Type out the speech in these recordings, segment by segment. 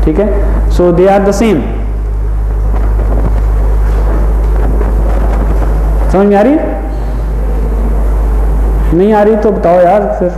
ठीक है, so they are the same. समझ में आ रही? नहीं आ रही तो बताओ यार फिर।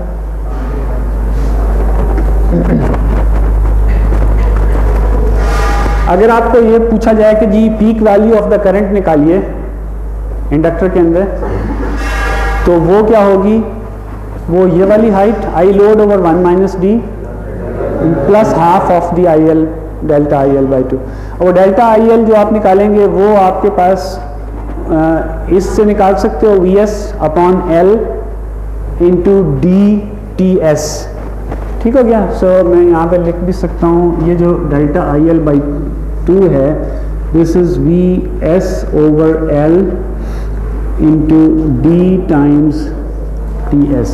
अगर आपको ये पूछा जाए कि जी peak value of the current निकालिए इंडक्टर के अंदर, तो वो क्या होगी? वो ये वाली height I load over 1 minus D plus half of the I L delta I L by 2। और डेल्टा आई एल जो आप निकालेंगे वो आपके पास इससे निकाल सकते हो V S upon L into D T S. ठीक हो गया? सो मैं यहाँ पे लिख भी सकता हूँ, ये जो डेल्टा आई एल बाई 2 है, this is V S over L into D times T S.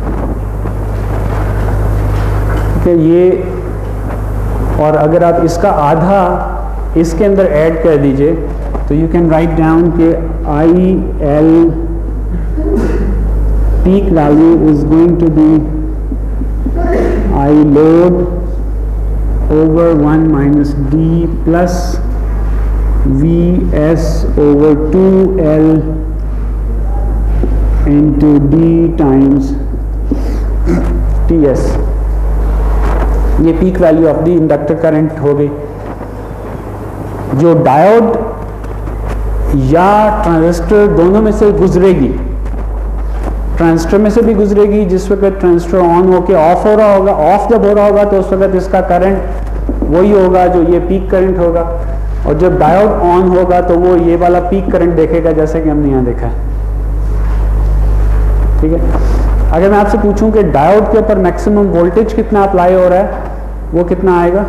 ठीक है, ये, और अगर आप इसका आधा इसके अंदर ऐड कर दीजिए तो यू कैन राइट डाउन के I L peak value is going to be I load over 1 minus D plus V S over 2L into D times T S. ये peak value of the inductor current हो गई। जो diode या transistor दोनों में से गुजरेगी, transistor में से भी गुजरेगी, जिस वक्त ट्रांजिस्टर ऑन होके ऑफ हो रहा होगा, ऑफ जब हो रहा होगा तो उस वक्त इसका करंट वही होगा जो ये पीक करंट होगा, और जब डायोड ऑन होगा तो वो ये वाला पीक करंट देखेगा, जैसे कि हमने यहाँ देखा है। ठीक है, अगर मैं आपसे पूछूं कि डायोड के ऊपर मैक्सिमम वोल्टेज कितना अप्लाई हो रहा है, वो कितना आएगा?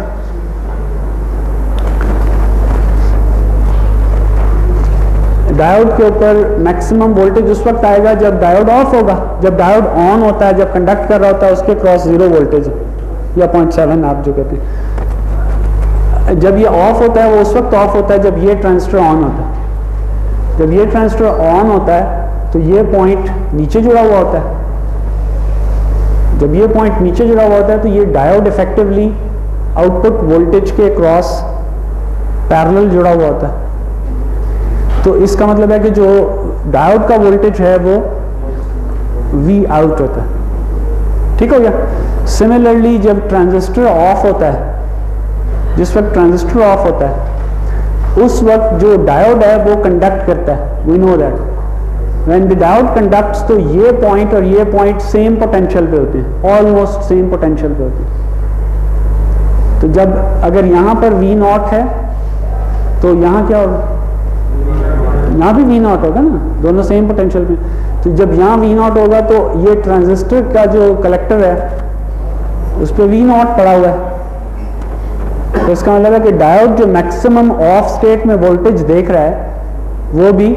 डायोड के ऊपर मैक्सिमम वोल्टेज उस वक्त आएगा जब डायोड ऑफ होगा। जब डायोड ऑन होता है, जब कंडक्ट कर रहा होता है, उसके क्रॉस 0 वोल्टेज या 0.7 आप जो कहते हैं। जब ये ऑफ होता है वो उस वक्त ऑफ होता है जब ये ट्रांजिस्टर ऑन होता है। जब ये ट्रांजिस्टर ऑन होता है तो ये पॉइंट नीचे जुड़ा हुआ होता है। जब ये पॉइंट नीचे जुड़ा हुआ होता है तो ये डायोड इफेक्टिवली आउटपुट वोल्टेज के क्रॉस पैरेलल जुड़ा हुआ होता है। तो इसका मतलब है कि जो डायोड का वोल्टेज है वो V आउट होता है। ठीक हो गया? सिमिलरली जब ट्रांजिस्टर ऑफ होता है, जिस वक्त ट्रांजिस्टर ऑफ होता है उस वक्त जो डायोड है वो कंडक्ट करता है। We know that when the diode conducts, तो ये पॉइंट और ये पॉइंट सेम पोटेंशियल पे होते हैं, ऑलमोस्ट सेम पोटेंशियल पे होते हैं। तो जब अगर यहाँ पर V0 है तो यहाँ क्या होगा? यहाँ भी V0 होगा ना, दोनों सेम पोटेंशियल पे। तो जब यहाँ V0 होगा तो ये ट्रांजिस्टर का जो कलेक्टर है उस पर V0 पड़ा हुआ है। तो इसका मतलब है कि डायोड जो मैक्सिमम ऑफ स्टेट में वोल्टेज देख रहा है वो भी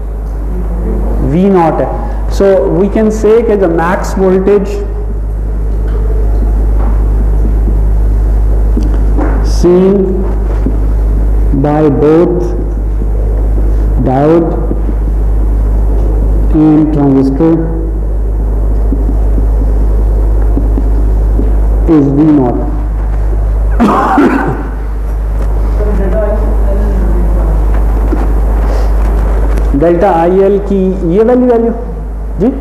V0 है। सो वी कैन से कि the max voltage seen by both diode and transistor is V0. Delta I L की ये वैल्यू जी,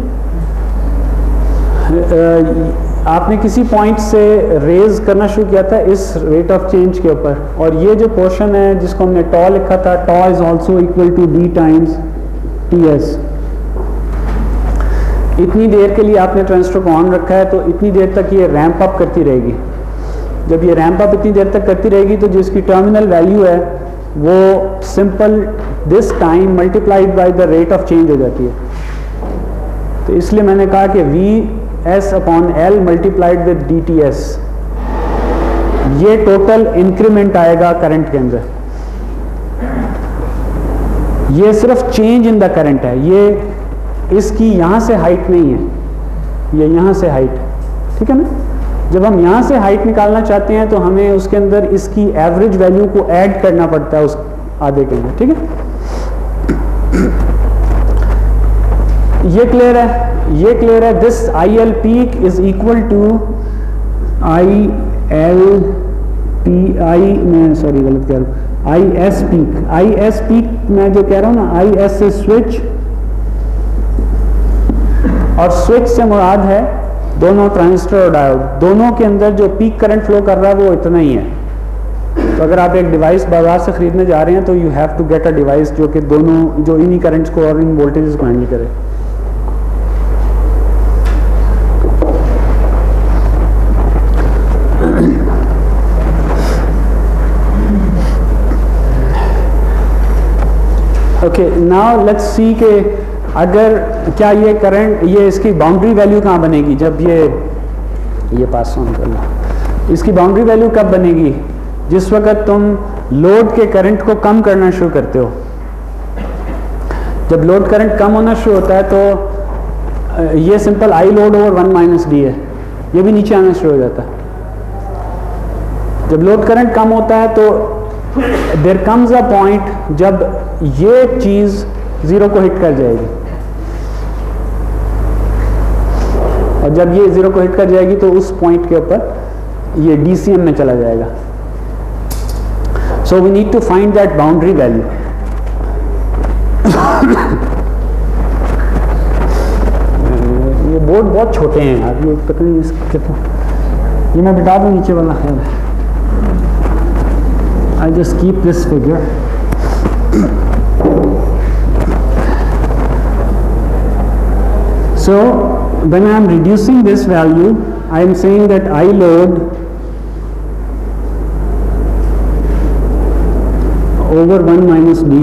आपने किसी पॉइंट से रेज करना शुरू किया था इस रेट ऑफ चेंज के ऊपर, और ये जो पोर्शन है जिसको हमने टॉ लिखा था, tau is also equal to D times T S. इतनी देर के लिए आपने ट्रांजिस्टर को ऑन रखा है तो इतनी देर तक ये रैंप अप करती रहेगी। जब ये रैंप अप इतनी देर तक करती रहेगी तो जिसकी टर्मिनल वैल्यू है वो simple this time multiplied by the rate of change हो जाती है। तो इसलिए मैंने कहा कि V S upon L multiplied with D T S, ये टोटल इंक्रीमेंट आएगा करंट के अंदर। ये सिर्फ चेंज इन द करंट है, ये इसकी यहां से हाइट नहीं है, ये यहां से हाइट। ठीक है ना? जब हम यहां से हाइट निकालना चाहते हैं तो हमें उसके अंदर इसकी एवरेज वैल्यू को ऐड करना पड़ता है उस आधे के अंदर। ठीक है? ये क्लियर है? ये क्लियर है? This I L peak is equal to I L P I, मैं सॉरी गलत कह रहा हूँ, I S peak, I S peak मैं जो कह रहा हूँ ना, आई एस से स्विच, और स्विच से मुराद है दोनों ट्रांजिस्टर और डायोड, दोनों के अंदर जो पीक करंट फ्लो कर रहा है वो इतना ही है। तो अगर आप एक डिवाइस बाजार से खरीदने जा रहे हैं तो you have to get a device जो कि दोनों, जो इन्हीं करंट्स को और इन वोल्टेजेस को हैंडल करे। ओके, नाउ लेट्स सी कि अगर क्या ये करंट, ये इसकी बाउंड्री वैल्यू कहाँ बनेगी जब ये पास ऑन करना, इसकी बाउंड्री वैल्यू कब बनेगी? जिस वक्त तुम लोड के करंट को कम करना शुरू करते हो। जब लोड करंट कम होना शुरू होता है तो ये simple I load over 1 minus D है, ये भी नीचे आना शुरू हो जाता है। जब लोड करंट कम होता है तो देयर कम्स अ पॉइंट जब ये चीज जीरो को हिट कर जाएगी, और जब ये जीरो को हिट कर जाएगी तो उस पॉइंट के ऊपर ये डीसीएम में चला जाएगा। So we need to find that boundary value. ये बोर्ड बहुत छोटे हैं यार, ये पता नहीं कितना, ये मैं बिठा दूं नीचे वाला है। I just keep this figure. So when I am reducing this value, I am saying that I load over 1 minus d,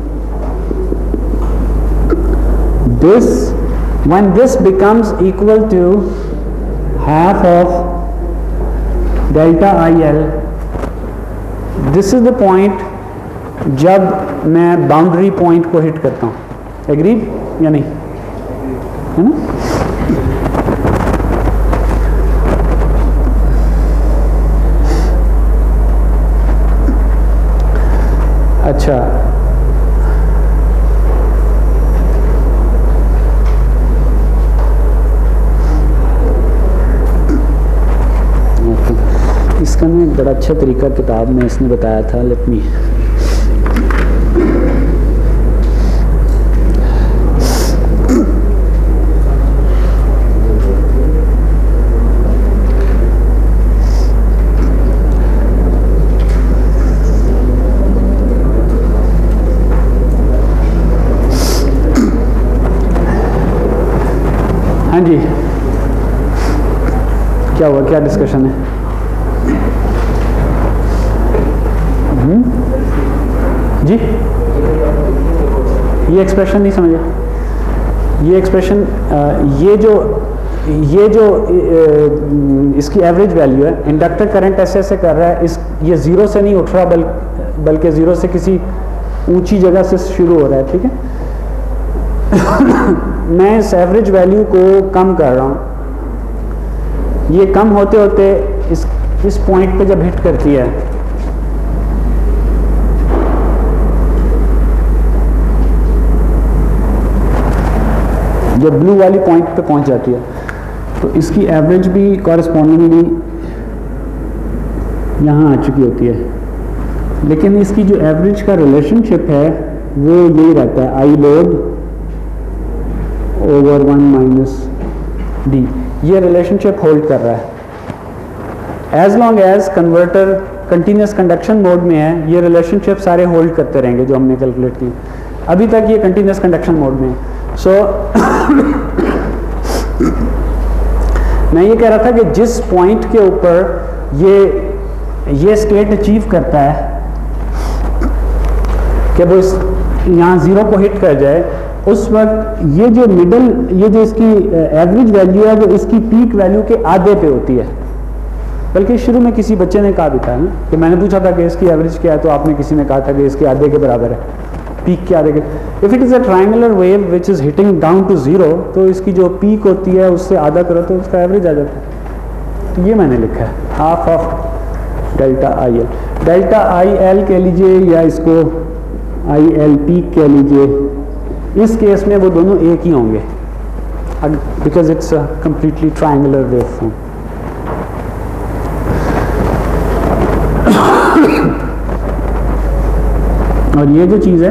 this, when this becomes equal to half of delta IL, this is the point जब मैं boundary point को hit करता हूं। Agreed या नहीं, है ना? अच्छा, इसका ना एक बड़ा अच्छा तरीका किताब में इसने बताया था, लेट मी, हाँ जी, क्या हुआ, क्या डिस्कशन है? जी, ये एक्सप्रेशन नहीं समझा। ये एक्सप्रेशन, ये जो इसकी एवरेज वैल्यू है, इंडक्टर करंट ऐसे ऐसे कर रहा है, ये जीरो से नहीं उठ रहा बल्कि जीरो से किसी ऊंची जगह से शुरू हो रहा है, ठीक है? मैं इस एवरेज वैल्यू को कम कर रहा हूँ, ये कम होते होते इस पॉइंट पे जब हिट करती है, जब ब्लू वाली पॉइंट पे पहुंच जाती है, तो इसकी एवरेज भी कॉरेस्पॉन्डिंगली यहाँ आ चुकी होती है। लेकिन इसकी जो एवरेज का रिलेशनशिप है वो यही रहता है, I load over 1 minus D. ये रिलेशनशिप होल्ड कर रहा है। As long as converter continuous conduction mode में है, ये रिलेशनशिप सारे होल्ड करते रहेंगे जो हमने कैलकुलेट की। अभी तक ये कंटिन्यूस कंडक्शन मोड में है। सो मैं ये कह रहा था कि जिस पॉइंट के ऊपर ये स्टेट अचीव करता है कि वो यहाँ जीरो को हिट कर जाए, उस वक्त ये जो मिडल, ये जो इसकी एवरेज वैल्यू है वो इसकी पीक वैल्यू के आधे पे होती है। बल्कि शुरू में किसी बच्चे ने कहा भी था ना कि मैंने पूछा था कि इसकी एवरेज क्या है, तो आपने किसी ने कहा था कि इसके आधे के बराबर है, पीक के आधे के। If it is a triangular wave which is hitting down to zero, तो इसकी जो पीक होती है उससे आधा करो तो उसका एवरेज आ जाता है। तो ये मैंने लिखा है, half of delta I L. Delta I L कह लीजिए या इसको आई एल पीक कह लीजिए। इस केस में वो दोनों एक ही होंगे because it's a completely triangular wave form. और ये जो चीज़ है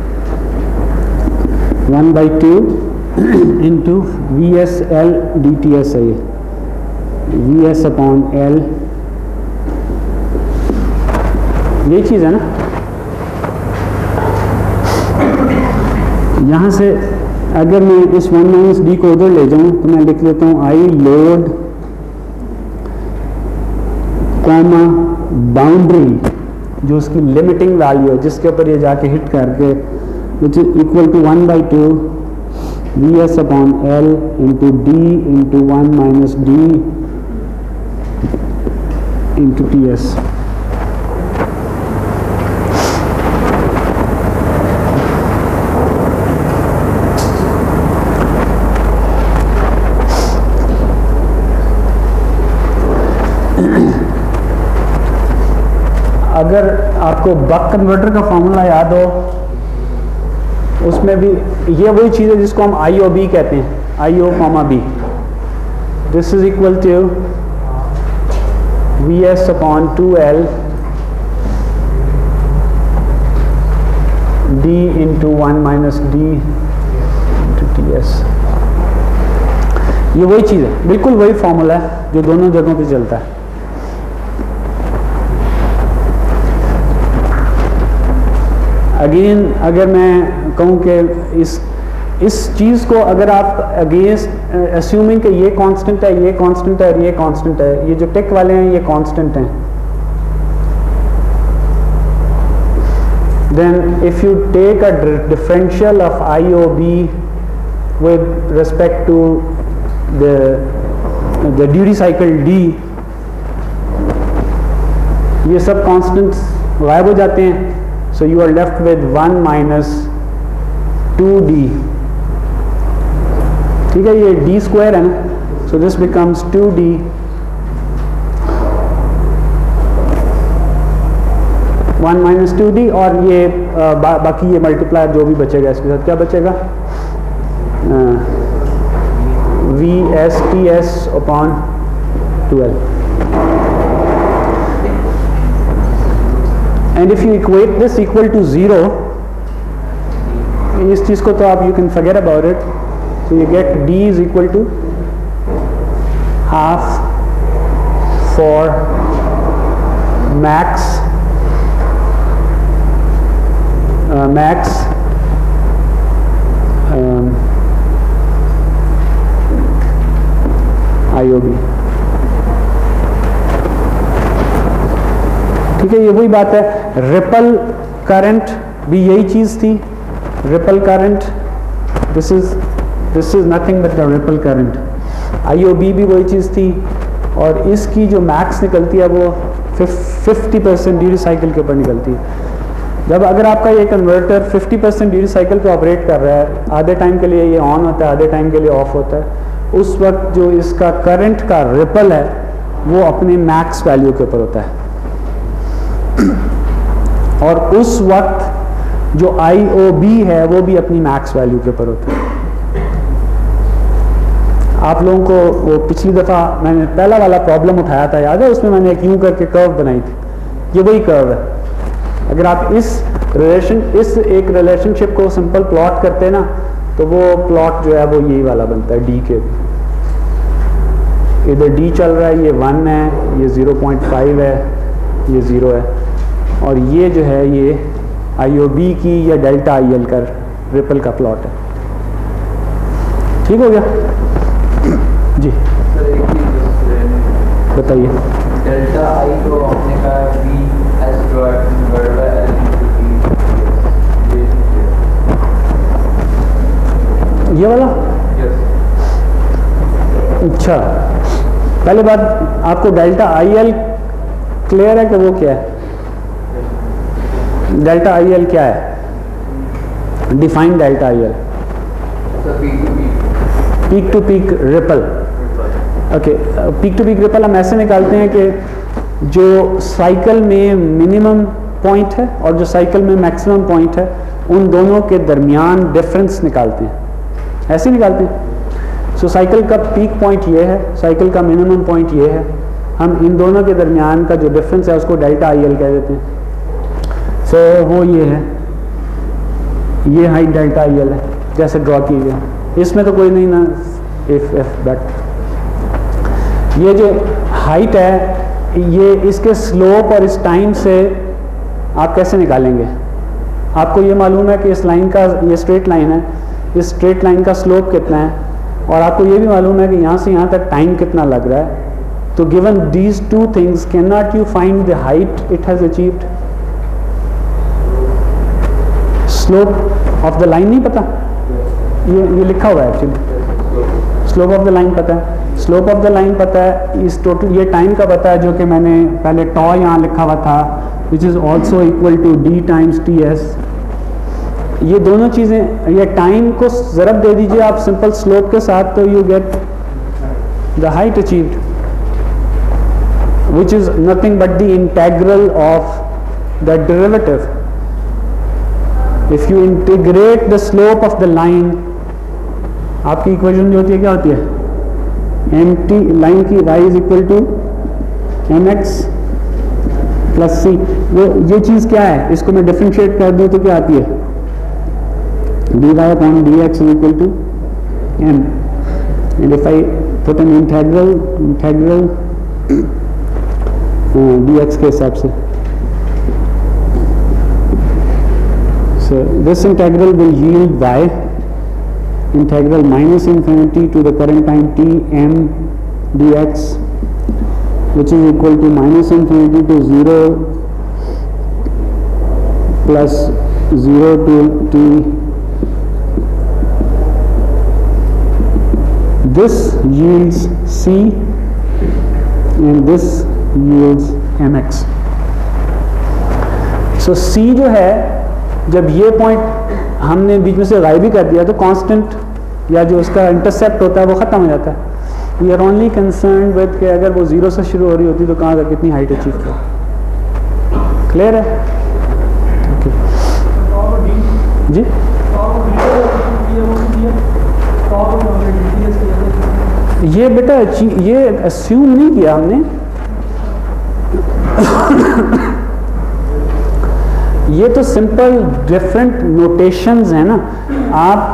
1/2 into V S L D T S है, ये वी एस अपॉन एल, ये चीज़ है ना। यहाँ से अगर मैं इस 1 माइनस डी को उधर ले जाऊँ तो मैं लिख लेता हूँ आई लोड कॉमा बाउंड्री, जो उसकी लिमिटिंग वैल्यू है जिसके ऊपर ये जाके हिट करके, which is equal to 1/2 V S upon L into D into 1 minus D into T S. अगर आपको बक कन्वर्टर का फॉर्मूला याद हो, उसमें भी ये वही चीज़ है जिसको हम आई ओ बी कहते हैं, I O comma B. This is equal to V S upon 2L D into 1 minus D into T S. ये वही चीज़ है, बिल्कुल वही फॉर्मूला है जो दोनों जगहों पे चलता है। अगेन अगर मैं कहूँ कि इस चीज़ को अगर आप अगेंस्ट अस्यूमिंग कि ये कांस्टेंट है, ये कांस्टेंट है और ये कांस्टेंट है, ये जो टिक वाले हैं ये कांस्टेंट हैं, then if you take a differential of I O B with respect to the duty cycle D, ये सब कांस्टेंट्स गायब हो जाते हैं। So you are left with 1 minus 2d, ठीक है, ये d स्क्वायर है ना, so this becomes 2d one minus 2d, और ये बाकी ये मल्टीप्लायर जो भी बचेगा इसके साथ क्या बचेगा, V S T S upon 12। And if you equate this equal to 0, इस चीज को तो आप you can forget about it, so you get d is equal to half for max IOB। ठीक है, ये वही बात है। रिपल करंट भी यही चीज थी, ripple current, this is nothing but the ripple current. IOB भी वही चीज थी, और इसकी जो मैक्स निकलती है वो 50% ड्यूटी साइकिल के ऊपर निकलती है। जब अगर आपका ये कन्वर्टर 50% ड्यूटी साइकिल पे ऑपरेट कर रहा है, आधे टाइम के लिए ये ऑन होता है, आधे टाइम के लिए ऑफ होता है, उस वक्त जो इसका करंट का रिपल है वो अपने मैक्स वैल्यू के ऊपर होता है। और उस वक्त जो IOB है वो भी अपनी मैक्स वैल्यू के ऊपर होता है। आप लोगों को वो पिछली दफ़ा मैंने पहला वाला प्रॉब्लम उठाया था, याद है, उसमें मैंने एक यूं करके कर्व बनाई थी, ये वही कर्व है। अगर आप इस एक रिलेशनशिप को सिंपल प्लॉट करते हैं ना, तो वो प्लॉट जो है वो यही वाला बनता है, डी के। इधर डी चल रहा है, ये 1 है, ये 0.5 है, ये 0 है, और ये जो है ये IOB की या डेल्टा IL का रिपल का प्लॉट है। ठीक हो गया जी, बताइए। डेल्टा आई को आपने कहा V as divided by L into T, ये वाला? yes। अच्छा, पहले बात, आपको डेल्टा IL क्लियर है कि वो क्या है? डेल्टा IL क्या है? Define delta IL। Peak to peak ripple. Okay, peak to peak ripple हम ऐसे निकालते हैं कि जो साइकिल में मिनिमम पॉइंट है और जो साइकिल में मैक्सिमम पॉइंट है, उन दोनों के दरमियान डिफरेंस निकालते हैं, ऐसे ही निकालते हैं। सो साइकिल का पीक पॉइंट ये है, साइकिल का मिनिमम पॉइंट ये है, हम इन दोनों के दरमियान का जो डिफरेंस है उसको डेल्टा IL कह देते हैं। सो वो ये है ये हाइट डेल्टा आई एल है जैसे ड्रॉ की गई, इसमें तो कोई नहीं ना इफ एफ बट ये जो हाइट है ये इसके स्लोप और इस टाइम से आप कैसे निकालेंगे? आपको ये मालूम है कि इस लाइन का, ये स्ट्रेट लाइन है, इस स्ट्रेट लाइन का स्लोप कितना है और आपको ये भी मालूम है कि यहाँ से यहाँ तक टाइम कितना लग रहा है। तो given these two things can not you find the height it has achieved? Slope of the line नहीं पता, ये लिखा हुआ है actually. Slope of the line पता है, स्लोप ऑफ द लाइन पता है, इस टोटल ये टाइम का पता है जो कि मैंने पहले टॉ यहाँ लिखा हुआ था which is also equal to D times T S. ये दोनों चीज़ें, ये टाइम को ज़रब दे दीजिए आप सिंपल स्लोप के साथ तो you get the height achieved which is nothing but the integral of the derivative. If you integrate the slope of the line, आपकी इक्वेशन जो होती है क्या होती है? एम टी लाइन की y is equal to M X plus C. वो ये चीज़ क्या है, इसको मैं डिफ्रेंशिएट कर दूँ तो क्या आती है? dy upon D X is equal to M and if I put an integral D X के हिसाब से, so this integral will yield y integral minus infinity to the current time t m dx which is equal to minus infinity to 0 plus 0 to t. This yields c and this yields mx. So c जो है, जब ये point हमने बीच में से गायब भी कर दिया तो कांस्टेंट या जो उसका इंटरसेप्ट होता है वो ख़त्म हो जाता है। We are only concern with कि अगर वो जीरो से शुरू हो रही होती तो कहाँ तक कितनी हाइट अचीव कर। क्लियर है? okay. जी ये बेटा ये अस्यूम नहीं किया हमने ये तो सिंपल डिफरेंट नोटेशंस हैं ना। आप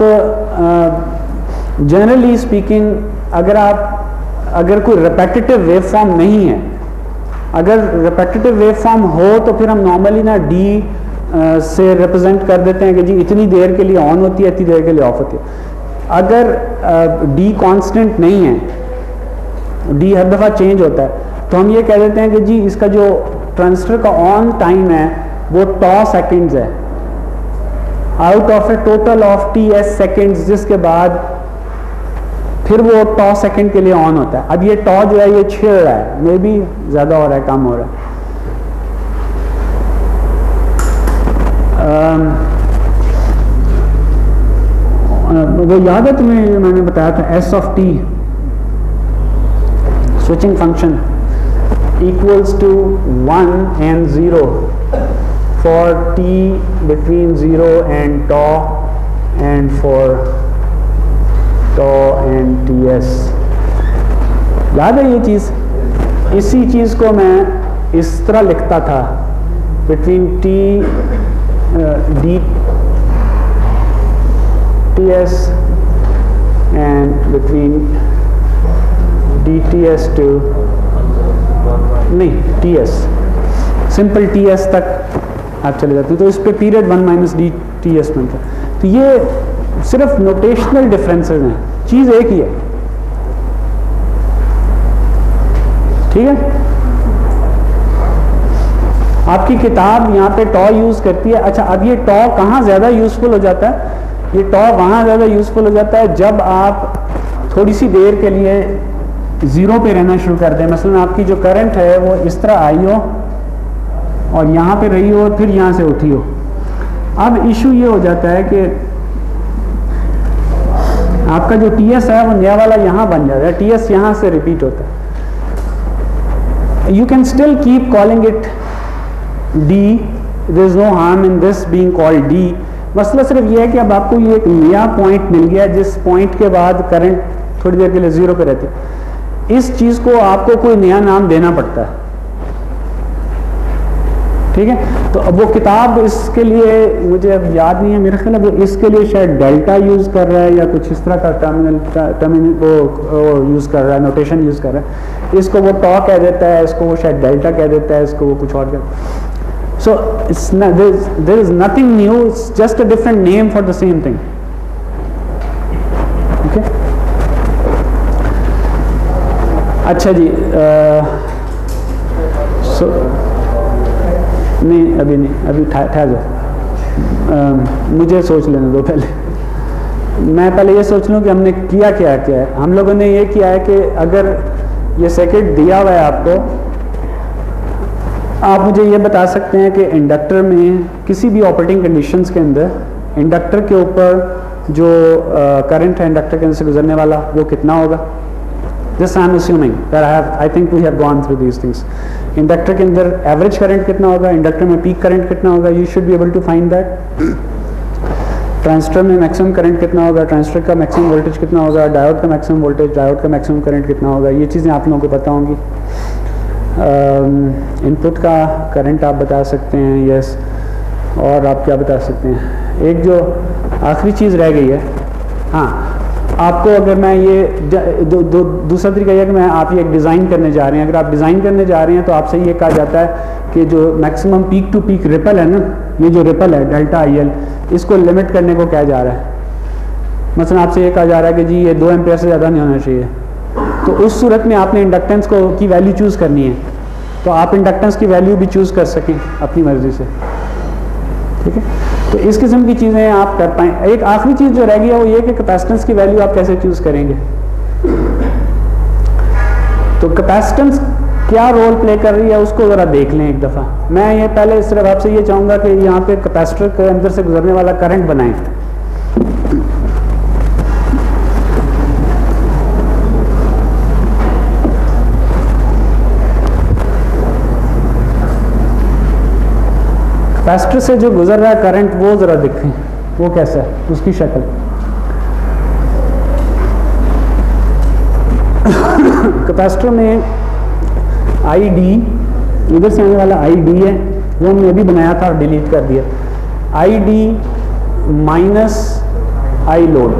जनरली स्पीकिंग अगर कोई रेपेटिटिव वेव फॉर्म नहीं है, अगर रेपेटिटिव वेव फॉर्म हो तो फिर हम नॉर्मली ना डी से रिप्रेजेंट कर देते हैं कि जी इतनी देर के लिए ऑन होती है, इतनी देर के लिए ऑफ होती है। अगर डी कांस्टेंट नहीं है, डी हर दफ़ा चेंज होता है, तो हम ये कह देते हैं कि जी इसका जो ट्रांजिस्टर का ऑन टाइम है वो टॉ सेकेंड्स है out of a total of T S seconds, जिसके बाद फिर वो टॉ सेकेंड के लिए ऑन होता है। अब ये टॉ जो है ये छिड़ रहा है, मे बी ज़्यादा हो रहा है, कम हो रहा है। वो याद है तुम्हें, मैंने बताया था S of T switching function equals to 1 and 0 for t between 0 and tau and for tau and ts। याद है ये चीज़? इसी चीज़ को मैं इस तरह लिखता था between t d ts and between dts to नहीं ts, सिंपल ts तक आप चले जाते हैं तो इस पे period 1 minus D T S बनता है। तो ये सिर्फ नोटेशनल डिफरेंसेस हैं, चीज़ एक ही है। ठीक है? आपकी किताब यहाँ पे टॉ यूज़ करती है। अच्छा, अब ये टॉ कहाँ ज़्यादा यूज़फुल हो जाता है? ये टॉ वहाँ ज़्यादा यूज़फुल हो जाता है जब आप थोड़ी सी देर के लिए ज़ीरो पे रहना शुरू कर दें। मसलन आपकी जो करंट है वो इस तरह आई हो और यहाँ पे रही हो, फिर यहाँ से उठी हो। अब इशू ये हो जाता है कि आपका जो टी एस है वो नया वाला यहाँ बन जाता है, टी एस यहाँ से रिपीट होता है। You can still keep calling it D, there is no harm in this being called D. मसला सिर्फ ये है कि अब आपको ये एक नया पॉइंट मिल गया जिस पॉइंट के बाद करंट थोड़ी देर के लिए ज़ीरो पे रहती है। इस चीज़ को आपको कोई नया नाम देना पड़ता है। ठीक है। तो अब वो किताब इसके लिए मुझे अब याद नहीं है, मेरा ख्याल है वो इसके लिए शायद डेल्टा यूज़ कर रहा है या कुछ इस तरह का टर्मिनल वो यूज़ कर रहा है, नोटेशन यूज़ कर रहा है। इसको वो टॉ कह देता है, इसको वो शायद डेल्टा कह देता है, इसको वो कुछ और कह। So there is nothing new, it's just a different name for the same thing. Okay, अच्छा जी। नहीं अभी नहीं, अभी ठहर जाओ, मुझे सोच लेने दो पहले। मैं पहले ये सोच लूँ कि हमने किया क्या है। हम लोगों ने ये किया है कि अगर ये सर्किट दिया हुआ है आपको, आप मुझे ये बता सकते हैं कि इंडक्टर में किसी भी ऑपरेटिंग कंडीशंस के अंदर इंडक्टर के ऊपर जो करंट है इंडक्टर के अंदर से गुजरने वाला वो कितना होगा। This I am assuming that I think we have gone through these things. Inductor के अंदर एवरेज करंट कितना होगा, इंडक्टर में पीक करंट कितना होगा, you should be able to find that. Transistor में मैक्सिमम करंट कितना होगा, ट्रांजिस्टर का मैक्सिमम वोल्टेज कितना होगा, डायोड का मैक्सिमम वोल्टेज, डायोड का मैक्सिमम करंट कितना होगा, ये चीज़ें आप लोगों को पता होंगी। इनपुट का करंट आप बता सकते हैं, यस। और आप क्या बता सकते हैं, एक जो आखिरी चीज़ रह गई है, हाँ, आपको अगर मैं ये दूसरा तरीका यह कि मैं आप ये डिज़ाइन करने जा रहे हैं, अगर आप डिज़ाइन करने जा रहे हैं तो आपसे ये कहा जाता है कि जो maximum peak to peak ripple है ना, ये जो रिपल है डेल्टा आई एल, इसको लिमिट करने को क्या जा रहा है। मसलन आपसे ये कहा जा रहा है कि जी ये 2 एम्पेयर से ज़्यादा नहीं होना चाहिए, तो उस सूरत में आपने इंडक्टेंस को की वैल्यू चूज़ करनी है, तो आप इंडक्टेंस की वैल्यू भी चूज़ कर सकें अपनी मर्ज़ी से, ठीक है। तो इस किस्म की चीज़ें आप कर पाएँ। एक आखिरी चीज़ जो रह गई है वो ये कि कैपेसिटेंस की वैल्यू आप कैसे चूज़ करेंगे। तो कैपेसिटेंस क्या रोल प्ले कर रही है उसको ज़रा देख लें एक दफ़ा। मैं ये पहले सिर्फ आपसे ये चाहूँगा कि यहाँ पे कैपेसिटर के अंदर से गुजरने वाला करंट बनाएं। कैपेसिटर से जो गुजर रहा है करंट वो ज़रा देखें, वो कैसा है, उसकी शक्ल। कैपेसिटर में आई डी, इधर से आने वाला आई डी है, वो हमने अभी बनाया था और डिलीट कर दिया। I D minus I load,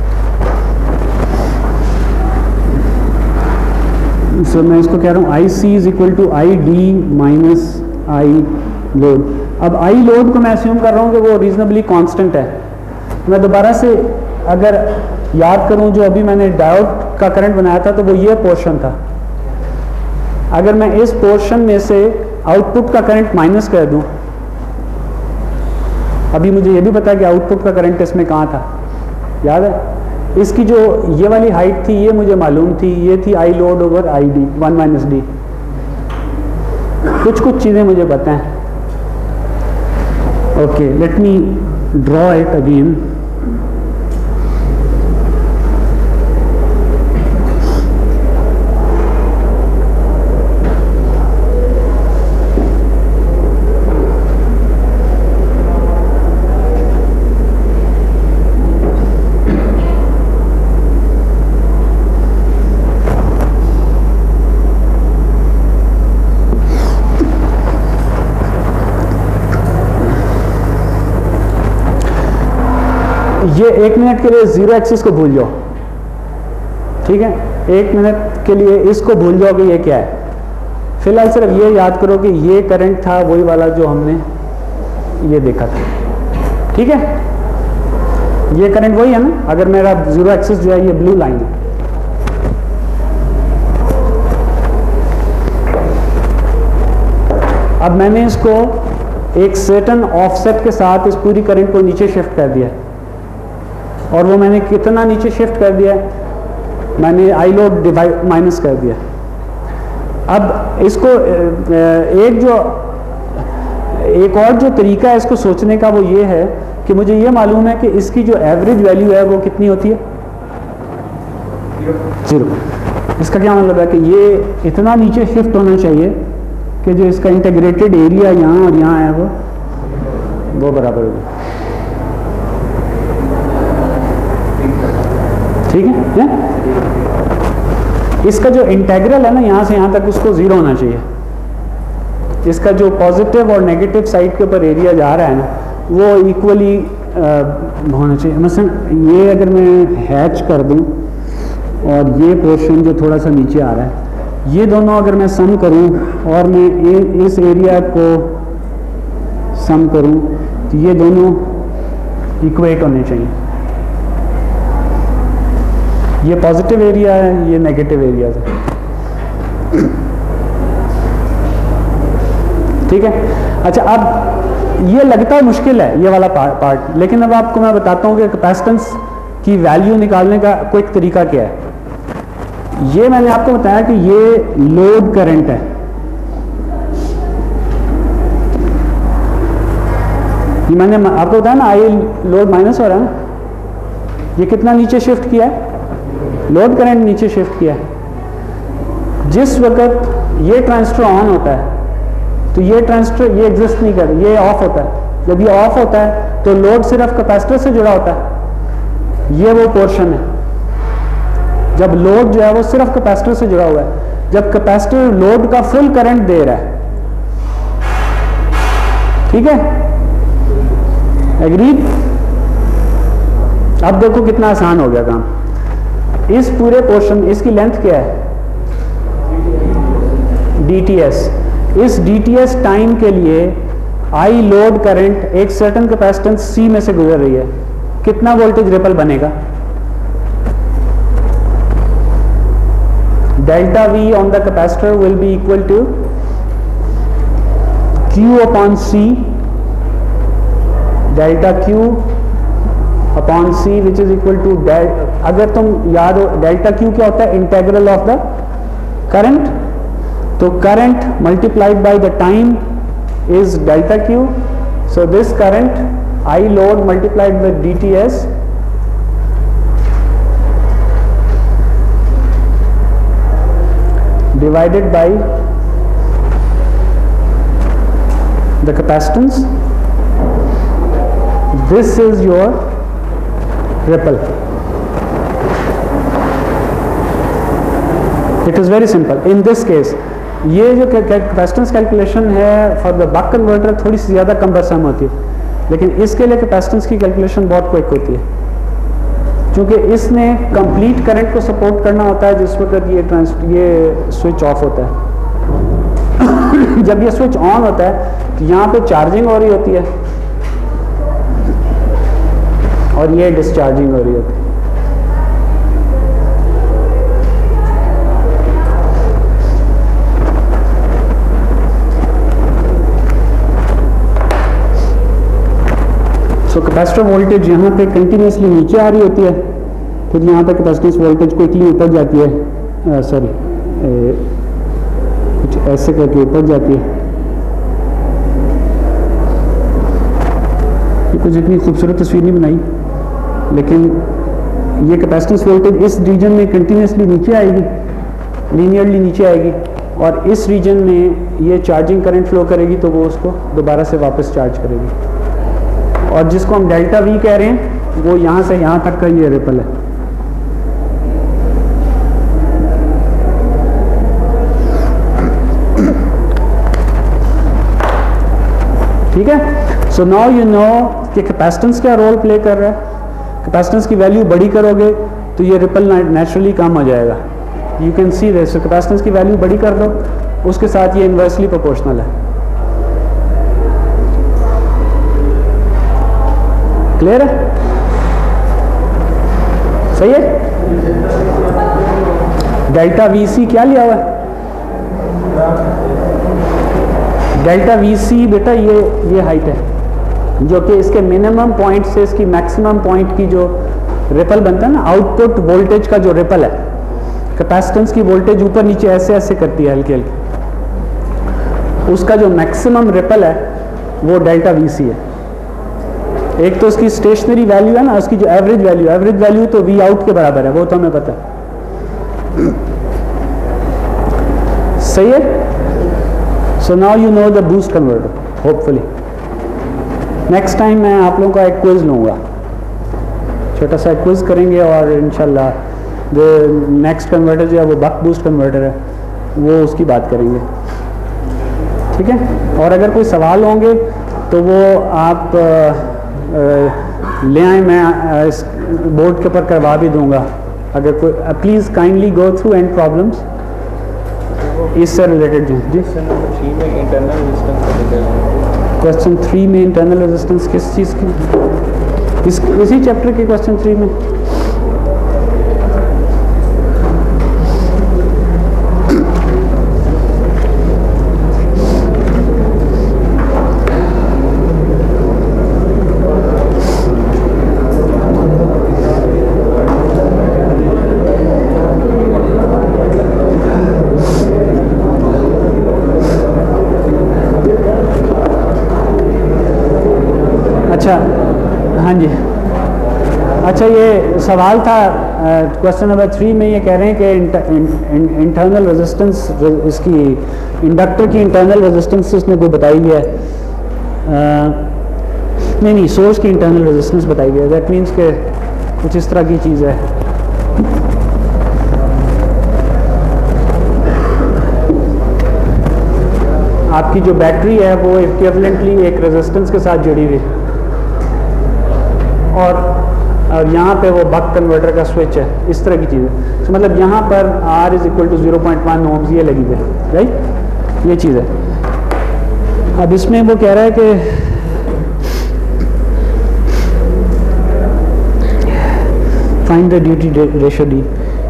so मैं इसको कह रहा हूँ I C is equal to I D minus I load. अब आई लोड को मैं अस्यूम कर रहा हूँ कि वो रीजनेबली कांस्टेंट है। मैं दोबारा से अगर याद करूँ जो अभी मैंने डायोड का करंट बनाया था तो वो ये पोर्शन था। अगर मैं इस पोर्शन में से आउटपुट का करंट माइनस कर दूं, अभी मुझे ये भी पता है कि आउटपुट का करंट इसमें कहाँ था, याद है। इसकी जो ये वाली हाइट थी ये मुझे मालूम थी, ये थी I load over I D 1 minus D. कुछ चीज़ें मुझे पता हैं। Okay, let me draw it again. ये 1 मिनट के लिए जीरो एक्सिस को भूल जाओ, ठीक है। 1 मिनट के लिए इसको भूल जाओ कि ये क्या है। फिलहाल सिर्फ ये याद करो कि ये करंट था वही वाला जो हमने ये देखा था, ठीक है। ये करंट वही है ना। अगर मेरा जीरो एक्सिस जो है ये ब्लू लाइन है, अब मैंने इसको एक सर्टेन ऑफसेट के साथ इस पूरी करंट को नीचे शिफ्ट कर दिया। और वो मैंने कितना नीचे शिफ्ट कर दिया, मैंने आई लोड डिवाइड माइनस कर दिया। अब इसको एक और जो तरीका है इसको सोचने का वो ये है कि मुझे ये मालूम है कि इसकी जो एवरेज वैल्यू है वो कितनी होती है, 0। इसका क्या मतलब है कि ये इतना नीचे शिफ्ट होना चाहिए कि जो इसका इंटीग्रेटेड एरिया यहाँ और यहाँ है वो बराबर होगा, ठीक है। इसका जो इंटेग्रल है ना यहाँ से यहाँ तक उसको 0 होना चाहिए। इसका जो पॉजिटिव और नेगेटिव साइड के ऊपर एरिया जा रहा है ना, वो इक्वली होना चाहिए। मसलन ये अगर मैं हैच कर दूं और ये पोर्शन जो थोड़ा सा नीचे आ रहा है, ये दोनों अगर मैं सम करूं और मैं इस एरिया को सम करूं तो ये दोनों इक्वेट होने चाहिए। ये पॉजिटिव एरिया है, ये नेगेटिव एरिया है। ठीक है। अच्छा, अब ये लगता है मुश्किल है ये वाला पार्ट, लेकिन अब आपको मैं बताता हूँ कि कैपेसिटेंस की वैल्यू निकालने का कोई तरीका क्या है। ये मैंने आपको बताया कि ये लोड करंट है, ये मैंने आपको बताया ना, आई लोड माइनस हो रहा है ना, ये कितना नीचे शिफ्ट किया है, लोड करंट नीचे शिफ्ट किया है। जिस वक्त ये ट्रांजिस्टर ऑन होता है तो ये ट्रांजिस्टर ये एग्जिस्ट नहीं कर, ये ऑफ होता है। जब ये ऑफ होता है तो लोड सिर्फ कैपेसिटर से जुड़ा होता है, ये वो पोर्शन है। जब लोड जो है वो सिर्फ कैपेसिटर से जुड़ा हुआ है, जब कैपेसिटर लोड का फुल करंट दे रहा है, ठीक है, एग्रीड। अब देखो कितना आसान हो गया काम। इस पूरे पोर्शन, इसकी लेंथ क्या है, DTS। इस DTS टाइम के लिए आई लोड करंट एक सर्टेन कैपेसिटेंस C में से गुजर रही है, कितना वोल्टेज रिपल बनेगा, delta V on the capacitor will be equal to Q upon C, delta Q upon C which is equal to, अगर तुम याद हो डेल्टा Q क्या होता है, इंटेग्रल ऑफ द करंट। तो current multiplied by the time is delta Q, so this current I load multiplied by DTS divided by the capacitance. This is your ripple. It is very simple. In this case, ये जो capacitance calculation है for the buck converter थोड़ी सी ज़्यादा cumbersome होती है, लेकिन इसके लिए कैपेसिटेंस की कैलकुलेशन बहुत क्विक होती है, क्योंकि इसने कंप्लीट करंट को सपोर्ट करना होता है जिस वक्त ये स्विच ऑफ होता है। जब ये स्विच ऑन होता है तो यहाँ पे चार्जिंग हो रही होती है और ये डिस्चार्जिंग हो रही होती है। सो कैपेसिटर वोल्टेज यहाँ पे कंटिन्यूसली नीचे आ रही होती है, फिर यहाँ पे कैपेसिटेंस वोल्टेज क्विकली ऊपर जाती है, सॉरी कुछ ऐसे करके ऊपर जाती है। ये कुछ इतनी खूबसूरत तस्वीर नहीं बनाई, लेकिन ये कैपेसिटेंस वोल्टेज इस रीजन में कंटिन्यूसली नीचे आएगी, लीनियरली नीचे आएगी, और इस रीजन में ये चार्जिंग करंट फ्लो करेगी तो वो उसको दोबारा से वापस चार्ज करेगी। और जिसको हम डेल्टा V कह रहे हैं वो यहाँ से यहाँ तक का ये रिपल है। ठीक है। सो नाउ यू नो कि कैपेसिटेंस क्या रोल प्ले कर रहा है। कैपेसिटेंस की वैल्यू बड़ी करोगे तो ये रिपल नेचुरली कम हो जाएगा। You can see this. Capacitance की वैल्यू बड़ी कर दो, उसके साथ ये इन्वर्सली प्रोपोर्शनल है। क्लियर है? सही है। डेल्टा VC क्या लिया हुआ है? डेल्टा VC बेटा ये हाइट है, जो कि इसके मिनिमम पॉइंट से इसकी मैक्सिमम पॉइंट की जो रिपल बनता है ना, आउटपुट वोल्टेज का जो रिपल है, कैपेसिटेंस की वोल्टेज ऊपर नीचे ऐसे ऐसे करती है हल्की हल्की, उसका जो मैक्सिमम रिपल है वो डेल्टा VC है। एक तो उसकी स्टेशनरी वैल्यू है ना, उसकी जो एवरेज वैल्यू तो V आउट के बराबर है, वो तो हमें पता है। सही है। So now you know the boost converter hopefully. Next time मैं आप लोगों का एक क्विज लूँगा, छोटा सा क्विज करेंगे, और इंशाल्लाह द नेक्स्ट कन्वर्टर जो है वो बक बूस्ट कन्वर्टर है, वो उसकी बात करेंगे। ठीक है, और अगर कोई सवाल होंगे तो वो आप ले आए, मैं इस बोर्ड के ऊपर करवा भी दूंगा। अगर कोई please kindly go through and problems इससे रिलेटेड। जी क्वेश्चन 3 में इंटरनल रेजिस्टेंस किस चीज़ की? इसी चैप्टर के क्वेश्चन 3 में। अच्छा हाँ जी, अच्छा ये सवाल था क्वेश्चन नंबर 3 में, ये कह रहे हैं कि इंटरनल रेजिस्टेंस, इसकी इंडक्टर की इंटरनल रेजिस्टेंस इसने कोई बताई है, नहीं सोर्स की इंटरनल रेजिस्टेंस बताई है। दैट मीन्स के कुछ इस तरह की चीज़ है। आपकी जो बैटरी है वो इक्विवेलेंटली एक रेजिस्टेंस के साथ जुड़ी हुई है, और यहाँ पे वो बक कन्वर्टर का स्विच है, इस तरह की चीज़ है। तो मतलब यहाँ पर R is equal to 0.1 ohms ये लगी हुई है, राइट, ये चीज़ है। अब इसमें वो कह रहा है कि find the duty ratio D.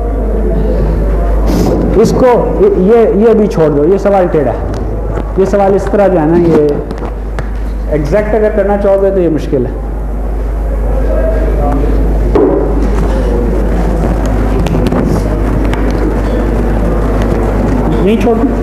इसको ये अभी छोड़ दो, ये सवाल टेढ़ा है। ये सवाल इस तरह जो है ना, ये एग्जैक्ट अगर करना चाहोगे तो ये मुश्किल है। नहीं छोड़ दूँ?